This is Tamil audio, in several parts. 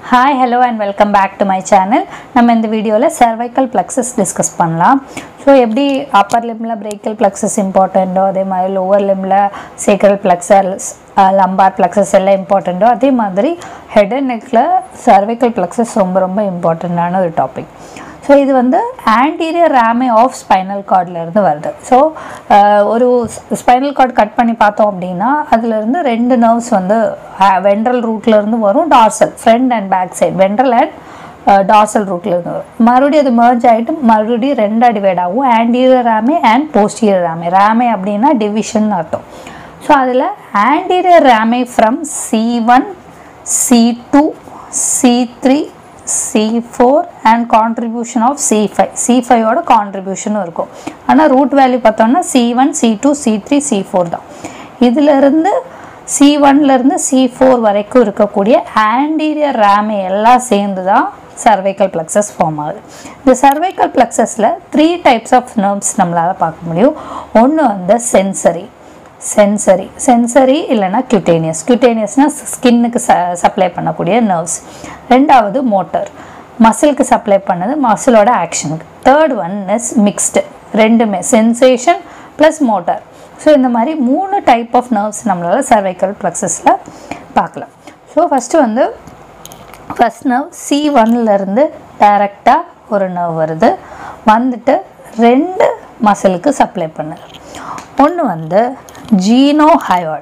Hi, hello and welcome back to my channel. நம்ம இந்த வீடியோல cervical plexus discuss பண்ணலாம். So எப்படி upper limbல brachial plexus importantோ அதே மாதிரி lower limbல sacral plexus, lumbar plexus எல்லாம் importantோ அதே மாதிரி head and neckல cervical plexus ரொம்ப importantஆன ஒரு டாபிக். So இது வந்து anterior rami of spinal cordல இருந்து வருது. So ஒரு spinal cord கட் பண்ணி பார்த்தோம் அப்படினா அதுல இருந்து ரெண்டு nerves வந்து ventral rootல இருந்து வரும், dorsal front and back side ventral and dorsal rootல இருந்து வரும். மறுபடியும் அது merge ஆயிட்டு மறுபடியும் ரெண்டா டிவைட் ஆகும், anterior rami and posterior rami. rami அப்படினா division அர்த்தம். So அதுல anterior rami from C1 C2 C3 C4 and contribution of C5. C5 ஓட contribution இருக்கும். ஆனா root value பார்த்தோம்னா C1 C2 C3 C4 தான். இதில இருந்து C1 ல இருந்து C4 வரைக்கும் இருக்கக்கூடிய anterior rami எல்லாம் சேர்ந்து தான் cervical plexus form ஆகுது. இந்த cervical plexusல 3 types of nerves நம்மளால பார்க்க முடியும். ஒன்னு வந்து sensory இல்லனா cutaneousனா ஸ்கின்னுக்கு சப்ளை பண்ணக்கூடிய nerves. ரெண்டாவது motor, மசிலுக்கு சப்ளை பண்ணது மசிலோட ஆக்ஷனுக்கு. தேர்ட் ஒன் இஸ் மிக்ஸ்டு, ரெண்டுமே sensation plus motor. ஸோ இந்த மாதிரி 3 டைப் ஆஃப் nerves நம்மளால cervical plexusல பார்க்கலாம். ஸோ ஃபஸ்ட்டு வந்து ஃபஸ்ட் nerve C1ல இருந்து டைரெக்டாக ஒரு nerve வருது, வந்துட்டு ரெண்டு மசிலுக்கு சப்ளை பண்ணுது. ஒன்று வந்து genohyoid,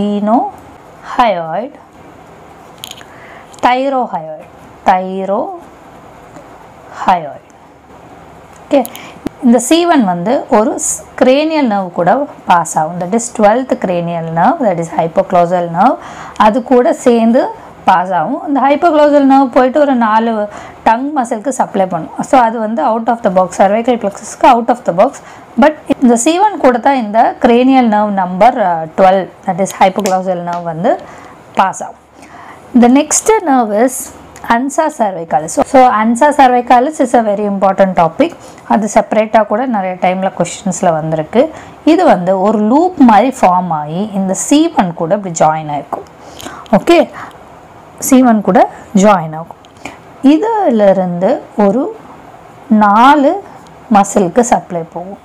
thyrohyoid. Okay, இந்த C1 வந்து ஒரு cranial nerve கூட பாஸ் ஆகும். that is 12th cranial nerve, that is hypoglossal nerve. அது கூட சேர்ந்து பாஸ் ஆகும். இந்த hypoglossal nerve போயிட்டு ஒரு 4 டங் மசிலுக்கு சப்ளை பண்ணும். ஸோ அது வந்து out of the box, cervical plexusக்கு out of the box. But இந்த C1 கூட தான் இந்த cranial nerve number 12, that is hypoglossal nerve வந்து பாஸ் ஆகும். The next nerve is ansa cervicalis. So ansa cervicalis is a very important topic. அது செப்பரேட்டா கூட நிறைய டைம்ல क्वेश्चंसல வந்திருக்கு. இது வந்து ஒரு லூப் மாதிரி ஃபார்ம் ஆகி இந்த C1 கூட இப்படி ஜாயின் ஆயிருக்கும். ஓகே, C1 கூட ஜாயின் ஆகும். இதுல இருந்து ஒரு 4 மசிலுக்கு சப்ளை போகும்.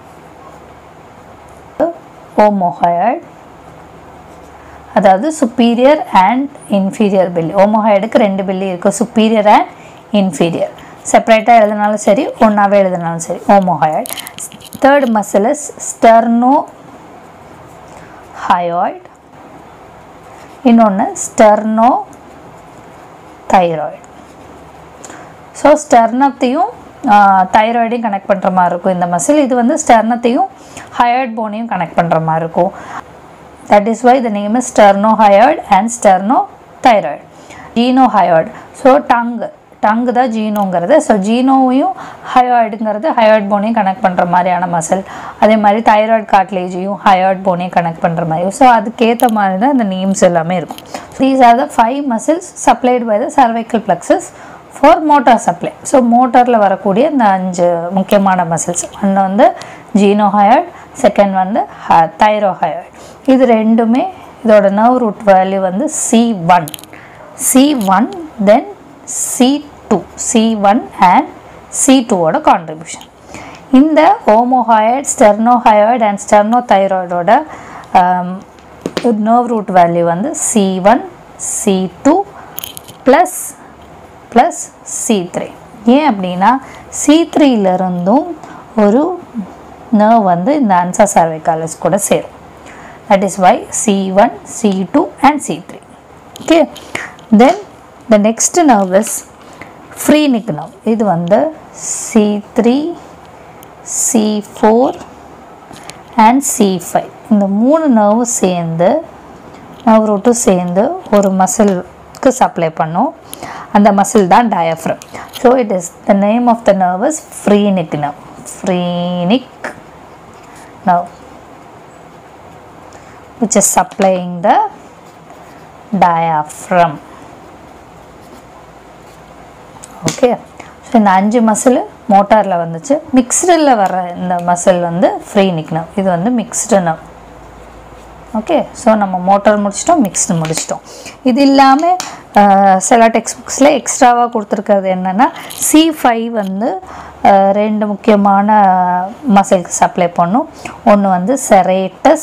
omohyoid, அதாவது superior and inferior belly. omohyoidக்கு ரெண்டு belly இருக்கு, superior and inferior. செப்பரேட்டா எழுதினாலும் சரி, ஒண்ணாவே எழுதினாலும் சரி, omohyoid. third muscle is sternohyoid, இன்னொன்னு sternothyroid. ஸோ ஸ்டெர்னத்தையும் தைராய்டையும் கனெக்ட் பண்ணுற மாதிரி இருக்கும் இந்த மசில். இது வந்து ஸ்டெர்னத்தையும் ஹயோய்ட் போனையும் கனெக்ட் பண்ணுற மாதிரி இருக்கும். That is why the name is sternohyoid and sternothyroid. Geniohyoid, so tongue தான் ஜீனோங்கிறது. ஸோ ஜீனோவையும் ஹயோய்டுங்கிறது ஹயோய்ட் போனையும் கனெக்ட் பண்ணுற மாதிரியான மசில். அதே மாதிரி தைராய்டு கார்ட்லேஜையும் ஹயோய்ட் போனையும் கனெக்ட் பண்ணுற மாதிரி. ஸோ அதுக்கேற்ற மாதிரி தான் இந்த நேம்ஸ் எல்லாமே இருக்கும். These are the 5 muscles supplied by the cervical plexus for motor supply. So மோட்டரில் வரக்கூடிய இந்த 5 முக்கியமான மசில்ஸ். ஒன்று வந்து ஜீனோஹயோய்ட், செகண்ட் வந்து தைரோஹயோய்ட். இது ரெண்டுமே இதோட நர்வ் ரூட் வேல்யூ வந்து C1 then C1 and C2 ஓட கான்ட்ரிபியூஷன். இந்த ஓமோஹாய்ட், ஸ்டெர்னோஹயோய்ட் அண்ட் ஸ்டெர்னோதைராய்டோட நர்வ் ரூட் வேல்யூ வந்து C1 C2 ப்ளஸ் C3. ஏன் அப்படின்னா C3ல இருந்தும் ஒரு நர்வ் வந்து இந்த ansa cervicalis கூட சேரும். that is why C1 C2 and C3. okay, then the next nerve is phrenic nerve. இது வந்து C3 C4 and C5 இந்த 3 nerve சேர்ந்து நர்வ் ரூட் சேர்ந்து ஒரு மசிலுக்கு சப்ளை பண்ணும். அந்த மசில் தான் diaphragm. so it is the name of the nerve is phrenic nerve, which is supplying the diaphragm. okay, so இந்த 5 மசில் மோட்டார்ல வந்துச்சு. மிக்ஸ்டுல வர இந்த மசில் வந்து phrenic nerve. இது வந்து மிக்ஸ்டு nerve. ஓகே, ஸோ நம்ம மோட்டார் முடிச்சிட்டோம், மிக்ஸ்டு முடிச்சிட்டோம். இது இல்லாமல் சில டெக்ஸ்ட் புக்ஸில் எக்ஸ்ட்ராவாக கொடுத்துருக்கிறது என்னென்னா C5 வந்து ரெண்டு முக்கியமான மசில்க்கு சப்ளை பண்ணும். ஒன்று வந்து செரேட்டஸ்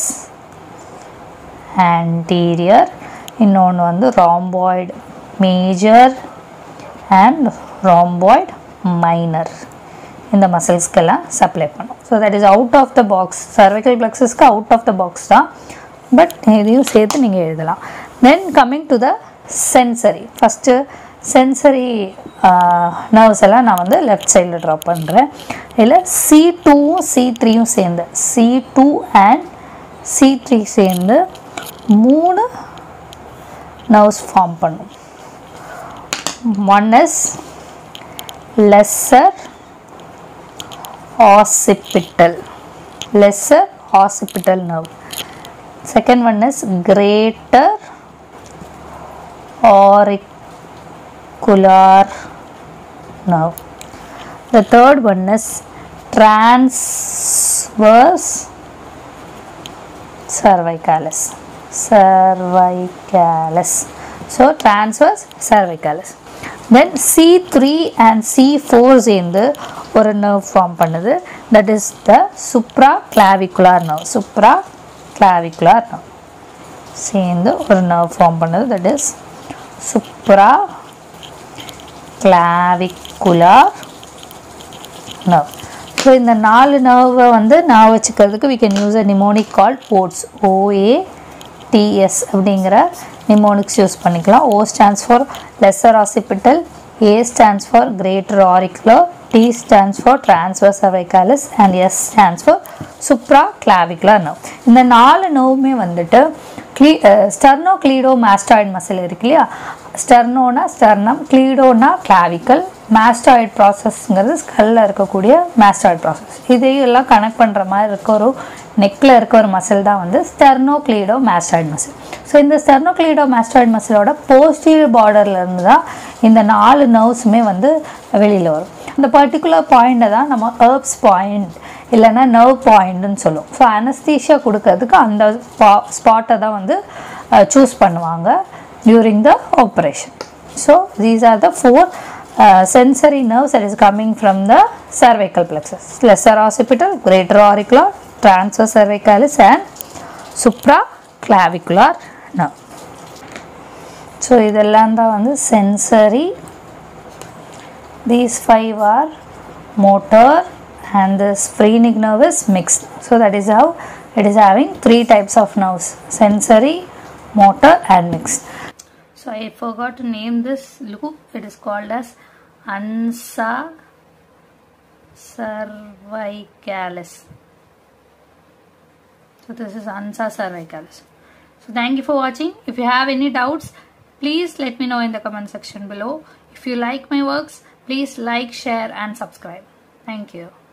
ஆன்டீரியர், இன்னொன்று வந்து rhomboid major and rhomboid minor. இந்த மசில்ஸ்க்கெல்லாம் சப்ளை பண்ணும். So that is out of the box. Cervical பிளெக்ஸஸ்க்கு அவுட் ஆஃப் த பாக்ஸ் தான், பட் இதையும் சேர்த்து நீங்கள் எழுதலாம். Then coming to the sensory. First sensory nerves எல்லாம் நான் வந்து லெஃப்ட் சைடில் ட்ரா பண்ணுறேன். இதில் C2வும் C3யும் சேர்ந்து, C2 அண்ட் C3 சேர்ந்து 3 நர்வ்ஸ் ஃபார்ம் பண்ணும். One is lesser occipital nerve. Second one is greater auricular nerve. The third one is transverse cervicalis. So transverse cervicalis. Then C3 and C4 சேர்ந்து ஒரு nerve form பண்ணுது. That is the supraclavicular nerve. Supraclavicular nerve சேர்ந்து ஒரு nerve form பண்ணுது. That is supraclavicular nerve. So இந்த 4 nerve வந்து நான் வச்சுக்கிறதுக்கு we can use a mnemonic called POTS. OATS அப்படிங்கிற mnemonics யூஸ் பண்ணிக்கலாம். O stands for lesser occipital, A stands for greater auricular, T stands for transverse cervicalis and S stands for supraclavicular nerve. இந்த 4 நர்வுமே வந்துட்டு sternocleidomastoid muscle இருக்கு இல்லையா, ஸ்டெர்னோனா ஸ்டெர்னம், கிளீடோனா கிளாவிக்கல், மாஸ்டாய்ட் ப்ராசஸ்ங்கிறது ஸ்கல்ல இருக்கக்கூடிய மாஸ்டாய்ட் ப்ராசஸ். இதையெல்லாம் கனெக்ட் பண்ணுற மாதிரி இருக்க ஒரு நெக்கில் இருக்க ஒரு மசில் தான் வந்து ஸ்டெர்னோக்ளைடோமாஸ்டாய்ட் மசில். ஸோ இந்த ஸ்டெர்னோக்ளைடோமாஸ்டாய்ட் மசிலோட போஸ்டீரியர் பார்டர்லேருந்து தான் இந்த 4 நர்வ்ஸுமே வந்து வெளியில் வரும். இந்த பர்டிகுலர் பாயிண்ட்டை தான் நம்ம ஹெர்ப்ஸ் பாயிண்ட் இல்லைன்னா நர்வ் பாயிண்ட்னு சொல்லுவோம். ஸோ அனஸ்தீஷியா கொடுக்கறதுக்கு அந்த ஸ்பாட்டை தான் வந்து சூஸ் பண்ணுவாங்க during the operation. So these are the 4 sensory nerves that is coming from the cervical plexus: lesser occipital, greater auricular, transverse cervicalis and supraclavicular nerve. So இதெல்லாம் தான் வந்து sensory. These 5 are motor and this phrenic nerve is mixed. So that is how it is having 3 types of nerves: sensory, motor and mixed. So I forgot to name this loop. It is called as ansa cervicalis. So this is ansa cervicalis. So thank you for watching. If you have any doubts, please let me know in the comment section below. If you like my works, please like, share and subscribe. Thank you.